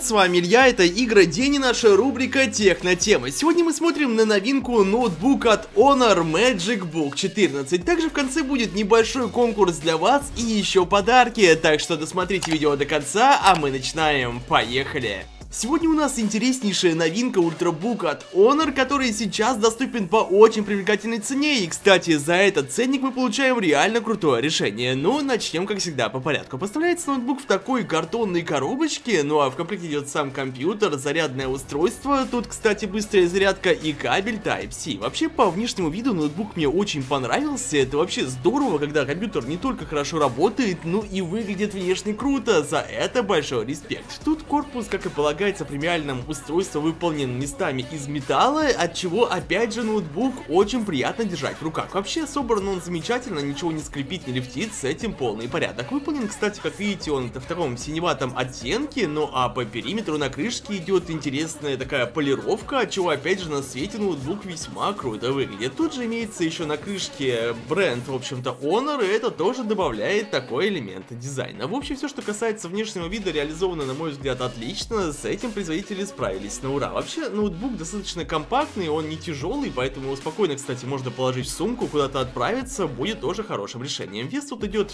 с вами Илья, это Игры День и наша рубрика Технотема. Сегодня мы смотрим на новинку ноутбук от Honor Magic Book 14. Также в конце будет небольшой конкурс для вас и еще подарки, так что досмотрите видео до конца, а мы начинаем. Поехали! Сегодня у нас интереснейшая новинка ультрабук от Honor, который сейчас доступен по очень привлекательной цене. И, кстати, за этот ценник мы получаем реально крутое решение. Но начнем, как всегда, по порядку. Поставляется ноутбук в такой картонной коробочке, ну а в комплекте идет сам компьютер, зарядное устройство, тут, кстати, быстрая зарядка и кабель Type-C. Вообще, по внешнему виду ноутбук мне очень понравился. Это вообще здорово, когда компьютер не только хорошо работает, но и выглядит внешне круто. За это большой респект. Тут корпус, как и полагается, премиальным устройство выполнен местами из металла, от чего опять же ноутбук очень приятно держать в руках. Вообще собран он замечательно, ничего не скрипит, не лифтит, с этим полный порядок. Выполнен, кстати, как видите, он в таком синеватом оттенке, ну а по периметру на крышке идет интересная такая полировка, от чего опять же на свете ноутбук весьма круто выглядит. Тут же имеется еще на крышке бренд, в общем-то, Honor, и это тоже добавляет такой элемент дизайна. В общем, все, что касается внешнего вида, реализовано, на мой взгляд, отлично. С этим производители справились на ура. Вообще, ноутбук достаточно компактный, он не тяжелый, поэтому его спокойно, кстати, можно положить в сумку, куда-то отправиться, будет тоже хорошим решением. Вес тут идет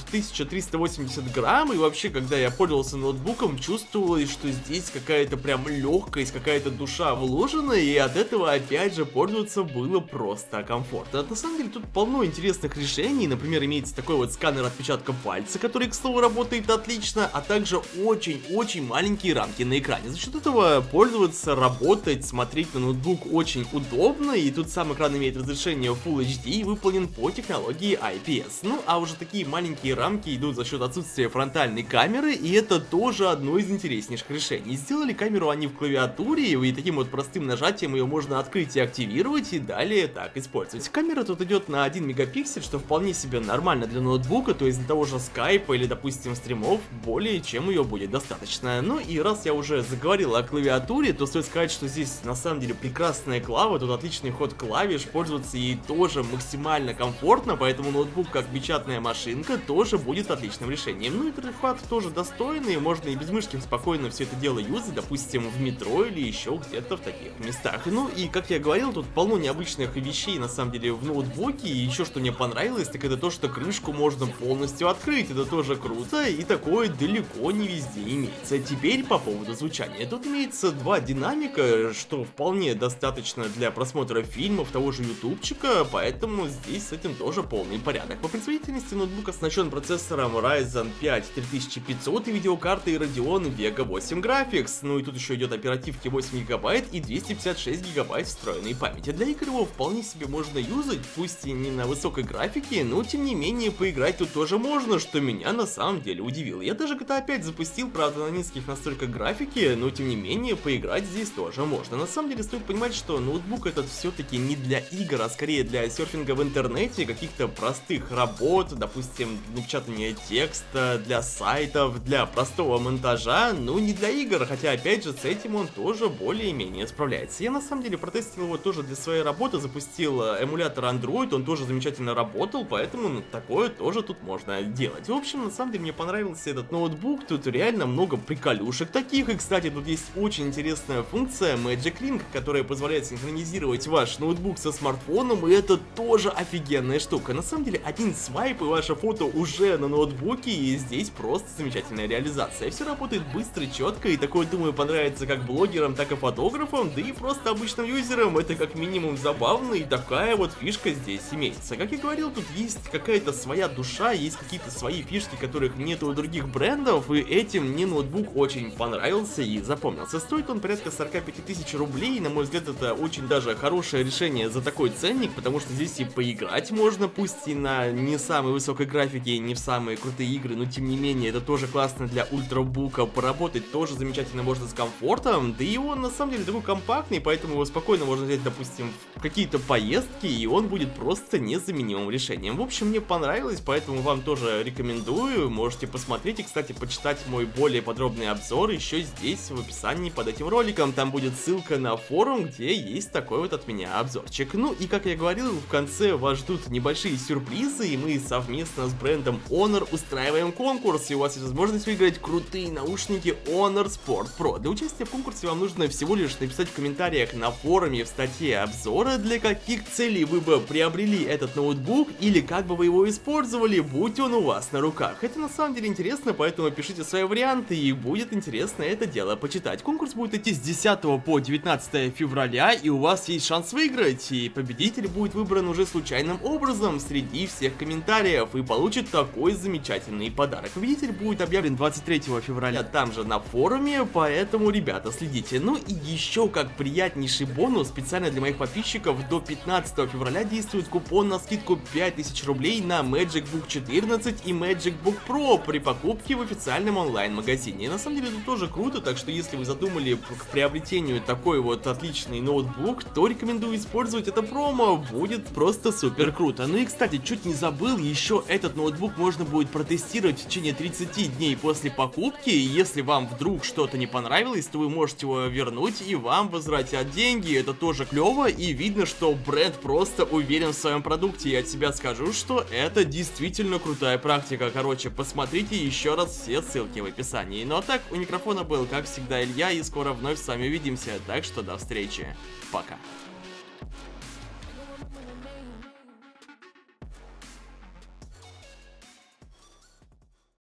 1380 грамм, и вообще, когда я пользовался ноутбуком, чувствовалось, что здесь какая-то прям легкость, какая-то душа вложена, и от этого, опять же, пользоваться было просто комфортно. На самом деле, тут полно интересных решений, например, имеется такой вот сканер отпечатка пальца, который, к слову, работает отлично, а также очень-очень маленькие рамки на экране. За счет этого пользоваться, работать, смотреть на ноутбук очень удобно, и тут сам экран имеет разрешение Full HD и выполнен по технологии IPS. Ну а уже такие маленькие рамки идут за счет отсутствия фронтальной камеры, и это тоже одно из интереснейших решений. Сделали камеру они в клавиатуре, и таким вот простым нажатием ее можно открыть и активировать, и далее так использовать. Камера тут идет на 1 мегапиксель, что вполне себе нормально для ноутбука, то есть для того же скайпа или, допустим, стримов, более чем ее будет достаточно. Ну и раз я уже заговорил о клавиатуре, то стоит сказать, что здесь на самом деле прекрасная клава, тут отличный ход клавиш, пользоваться ей тоже максимально комфортно, поэтому ноутбук как печатная машинка тоже будет отличным решением. Ну и трекпад тоже достойный, можно и без мышки спокойно все это дело юзать, допустим, в метро или еще где-то в таких местах. Ну и как я говорил, тут полно необычных вещей на самом деле в ноутбуке, и еще что мне понравилось, так это то, что крышку можно полностью открыть, это тоже круто, и такое далеко не везде имеется. Теперь по поводу звучания. Тут имеется два динамика, что вполне достаточно для просмотра фильмов, того же ютубчика, поэтому здесь с этим тоже полный порядок. По производительности ноутбук оснащен процессором Ryzen 5 3500 и видеокартой Radeon Vega 8 Graphics, ну и тут еще идет оперативки 8 ГБ и 256 ГБ встроенной памяти. Для игр его вполне себе можно юзать, пусть и не на высокой графике, но тем не менее поиграть тут тоже можно, что меня на самом деле удивило. Я даже GTA 5 запустил, правда на низких настройках графики, но тем не менее поиграть здесь тоже можно. На самом деле стоит понимать, что ноутбук этот все-таки не для игр, а скорее для серфинга в интернете, каких-то простых работ, допустим, напечатания текста, для сайтов, для простого монтажа, но не для игр, хотя опять же с этим он тоже более-менее справляется. Я на самом деле протестил его тоже для своей работы, запустил эмулятор Android, он тоже замечательно работал, поэтому такое тоже тут можно делать. В общем, на самом деле мне понравился этот ноутбук, тут реально много приколюшек таких, и кстати тут есть очень интересная функция Magic Link, которая позволяет синхронизировать ваш ноутбук со смартфоном, и это тоже офигенная штука. На самом деле один свайп и ваше фото уже на ноутбуке, и здесь просто замечательная реализация. Все работает быстро, четко, и такое, думаю, понравится как блогерам, так и фотографам, да и просто обычным юзерам. Это как минимум забавно, и такая вот фишка здесь имеется. Как я говорил, тут есть какая-то своя душа, есть какие-то свои фишки, которых нет у других брендов, и этим мне ноутбук очень понравился и запомнился. Стоит он порядка 45 тысяч рублей, и, на мой взгляд, это очень даже хорошее решение за такой ценник, потому что здесь и поиграть можно, пусть и на не самой высокой графике, не в самые крутые игры, но тем не менее это тоже классно для ультрабука, поработать тоже замечательно можно с комфортом, да и он на самом деле такой компактный, поэтому его спокойно можно взять, допустим, в какие-то поездки, и он будет просто незаменимым решением. В общем, мне понравилось, поэтому вам тоже рекомендую, можете посмотреть и, кстати, почитать мой более подробный обзор еще здесь в описании под этим роликом. Там будет ссылка на форум, где есть такой вот от меня обзорчик. Ну и как я говорил, в конце вас ждут небольшие сюрпризы, и мы совместно с брендом Honor устраиваем конкурс, и у вас есть возможность выиграть крутые наушники Honor Sport Pro. Для участия в конкурсе вам нужно всего лишь написать в комментариях на форуме в статье обзора, для каких целей вы бы приобрели этот ноутбук или как бы вы его использовали, будь он у вас на руках. Это на самом деле интересно, поэтому пишите свои варианты, и будет интересно это дело почитать. Конкурс будет идти с 10 по 19 февраля, и у вас есть шанс выиграть, и победитель будет выбран уже случайным образом среди всех комментариев и получит такой замечательный подарок. Победитель будет объявлен 23 февраля там же на форуме, поэтому, ребята, следите. Ну и еще как приятнейший бонус, специально для моих подписчиков, до 15 февраля действует купон на скидку 5000 рублей на Magic Book 14 и Magic Book Pro при покупке в официальном онлайн-магазине. И на самом деле это тоже круто, так что если вы задумали к приобретению такой вот отличный ноутбук, то рекомендую использовать это промо, будет просто супер круто. Ну и кстати, чуть не забыл, еще этот ноутбук можно будет протестировать в течение 30 дней после покупки, и если вам вдруг что-то не понравилось, то вы можете его вернуть и вам возвратят деньги. Это тоже клево, и видно, что бренд просто уверен в своем продукте. Я от себя скажу, что это действительно крутая практика. Короче, посмотрите еще раз все ссылки в описании. Ну а так, у микрофона был, как всегда, Илья, и скоро вновь с вами увидимся, так что до встречи. Пока.